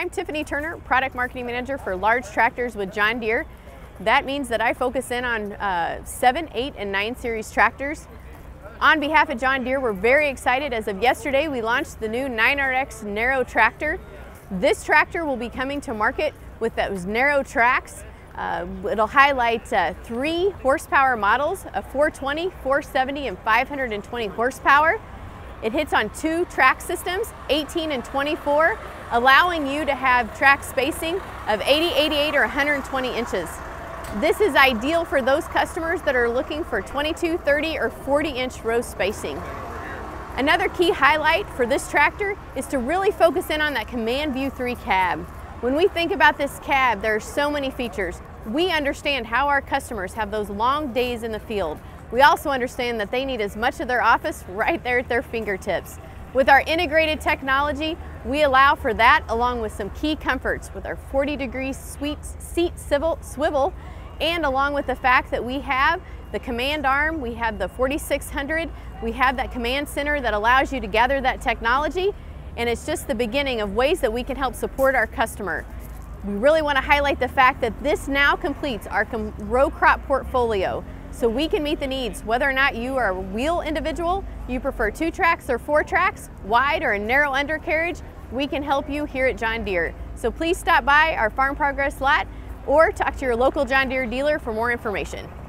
I'm Tiffany Turner, Product Marketing Manager for large tractors with John Deere. That means that I focus in on 7, 8, and 9 series tractors. On behalf of John Deere, we're very excited. As of yesterday, we launched the new 9RX Narrow Tractor. This tractor will be coming to market with those narrow tracks. It'll highlight 3 horsepower models, a 420, 470, and 520 horsepower. It hits on 2 track systems, 18 and 24, allowing you to have track spacing of 80, 88, or 120 inches. This is ideal for those customers that are looking for 22, 30, or 40-inch row spacing. Another key highlight for this tractor is to really focus in on that Command View 3 cab. When we think about this cab, there are so many features. We understand how our customers have those long days in the field. We also understand that they need as much of their office right there at their fingertips. With our integrated technology, we allow for that, along with some key comforts with our 40-degree seat swivel, and along with the fact that we have the command arm, we have the 4600, we have that command center that allows you to gather that technology, and it's just the beginning of ways that we can help support our customer. We really want to highlight the fact that this now completes our row crop portfolio, so we can meet the needs, whether or not you are a wheel individual, you prefer 2 tracks or 4 tracks, wide or a narrow undercarriage, we can help you here at John Deere. So please stop by our Farm Progress lot or talk to your local John Deere dealer for more information.